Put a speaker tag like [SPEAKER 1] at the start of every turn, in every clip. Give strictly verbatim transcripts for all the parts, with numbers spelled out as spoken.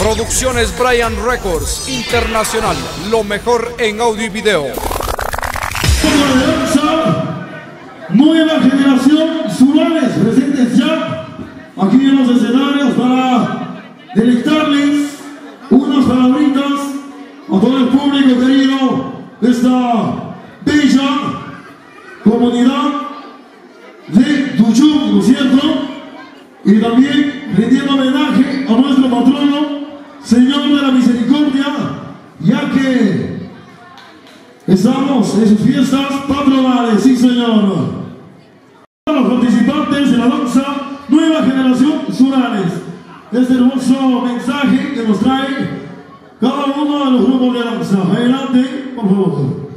[SPEAKER 1] Producciones Brian Records Internacional, lo mejor en audio y video.
[SPEAKER 2] Nueva generación Zurales presentes ya aquí en los escenarios para deleitarles unas palabritas a todo el público querido de esta bella comunidad de Tuyum, ¿no es cierto? Y también rindiendo homenaje a nuestro patrono, Señor de la Misericordia, ya que estamos en sus fiestas patronales, sí señor. A los participantes de la danza Nueva Generación Zurales, este hermoso mensaje que nos trae cada uno de los grupos de danza. Adelante, por favor.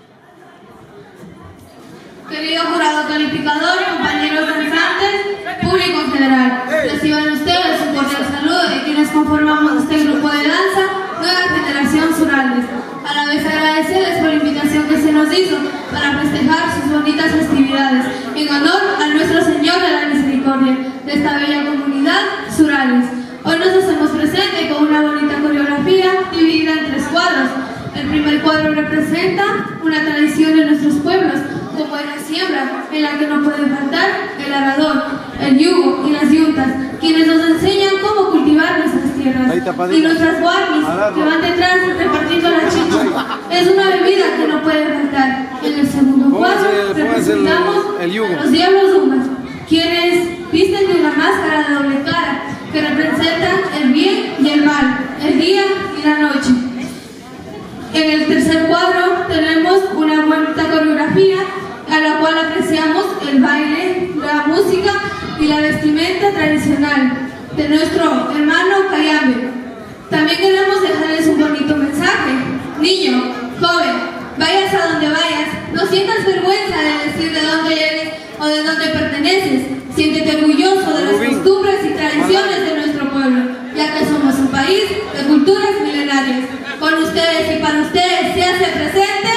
[SPEAKER 3] Querido jurado calificador, compañeros danzantes, público en general, reciban ustedes un cordial saludo de quienes conformamos este grupo de danza Nueva Generación Zurales. A la vez agradecerles por la invitación que se nos hizo para festejar sus bonitas festividades en honor a nuestro Señor de la Misericordia de esta bella comunidad Zurales. Hoy nos hacemos presente con una bonita coreografía dividida en tres cuadros. El primer cuadro representa una tradición de nuestros pueblos, como es la siembra, en la que no puede faltar el arador, el yugo y las yuntas, quienes nos enseñan cómo cultivar nuestras tierras. Y nuestras guarnis, que van detrás repartiendo la chicha, es una bebida que no puede faltar. En el segundo cuadro representamos el, el a los diablos dumas, quienes visten de una máscara de doble cara, que representan el bien y el mal, el día y la noche. En el tercer cuadro tenemos una bonita coreografía a la cual apreciamos el baile, la música y la vestimenta tradicional de nuestro hermano Cayambe. También queremos dejarles un bonito mensaje. Niño, joven, vayas a donde vayas, no sientas vergüenza de decir de dónde eres o de dónde perteneces. Siéntete orgulloso de las costumbres y tradiciones de nuestro pueblo, ya que somos un país de culturas milenarias. Con ustedes y para ustedes se hace presente.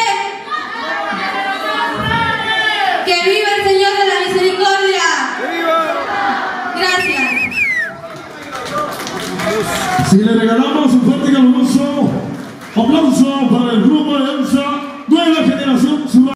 [SPEAKER 3] ¡Que viva el Señor de la Misericordia! ¡Que viva! Gracias.
[SPEAKER 2] Si le regalamos un fuerte y caluroso aplauso para el grupo de danza Nueva Generación Zurales.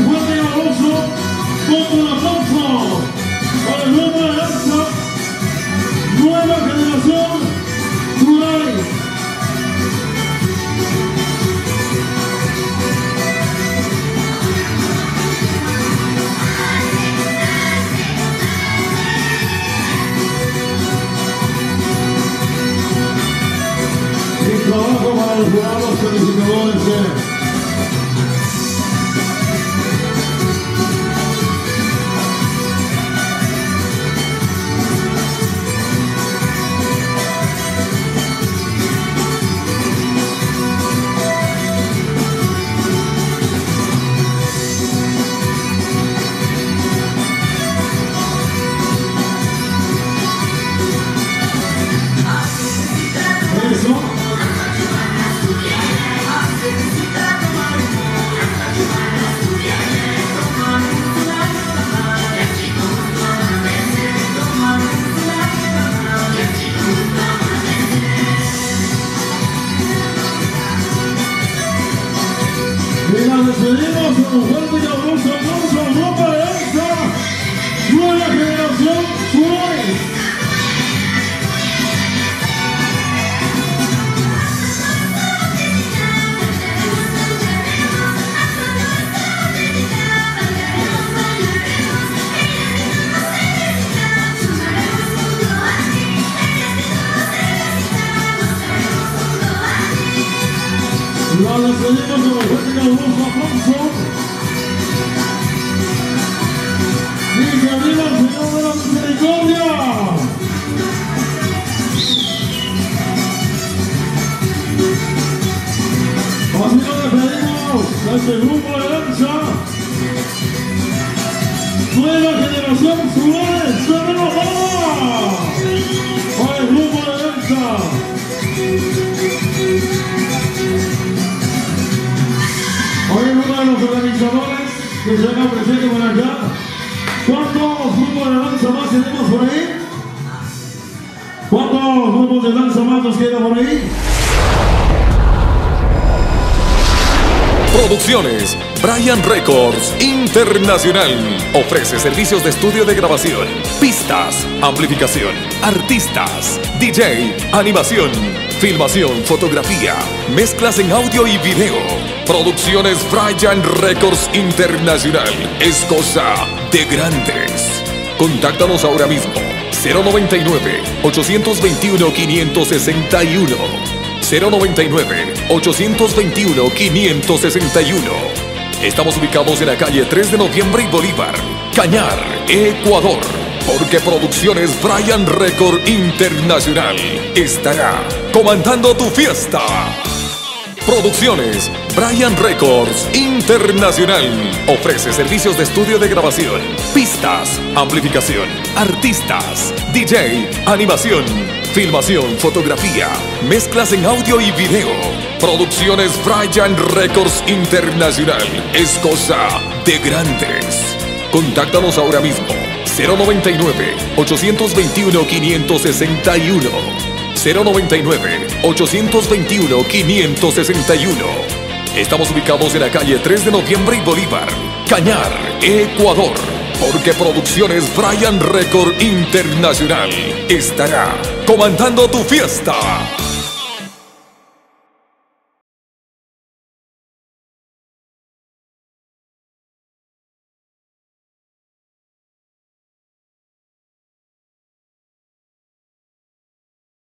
[SPEAKER 2] fuerte y valoroso contra la fuerza para el grupo de danza Nueva Generación Rural. Y trabajo para los jurados calificadores de y la despedimos con un fuerte y abrazo aplauso a Grupo de Danza Nueva Generación Rural. La despedimos con un fuerte y abrazo aplauso. Y que viva el Señor de la Misericordia. Así nos despedimos a este grupo de danza Nueva Generación Rural. ¡Cerremos vamos! Para el grupo de danza. Hoy uno de los organizadores que se haga presente por acá. ¿Cuántos grupos de danza más tenemos por ahí? ¿Cuántos grupos de danza más nos quedan por ahí?
[SPEAKER 4] Producciones Brian Records Internacional ofrece servicios de estudio de grabación, pistas, amplificación, artistas, D J, animación, filmación, fotografía, mezclas en audio y video. Producciones Brian Records Internacional es cosa de grandes. Contáctanos ahora mismo cero noventa y nueve, ochocientos veintiuno, quinientos sesenta y uno cero noventa y nueve, ochocientos veintiuno, quinientos sesenta y uno. Estamos ubicados en la calle tres de noviembre y Bolívar, Cañar, Ecuador. Porque Producciones Brian Record Internacional estará comandando tu fiesta. Producciones Brian Records Internacional ofrece servicios de estudio de grabación, pistas, amplificación, artistas, D J, animación, filmación, fotografía, mezclas en audio y video. Producciones Brian Records Internacional es cosa de grandes. Contáctanos ahora mismo cero noventa y nueve, ochocientos veintiuno, quinientos sesenta y uno cero noventa y nueve, ochocientos veintiuno, quinientos sesenta y uno. Estamos ubicados en la calle tres de noviembre y Bolívar, Cañar, Ecuador. Porque Producciones Brian Record Internacional estará comandando tu fiesta.